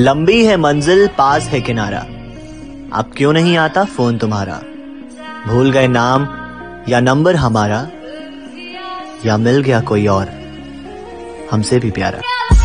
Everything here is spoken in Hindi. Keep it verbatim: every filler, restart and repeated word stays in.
लंबी है मंजिल, पास है किनारा, अब क्यों नहीं आता फोन तुम्हारा। भूल गए नाम या नंबर हमारा, या मिल गया कोई और हमसे भी प्यारा।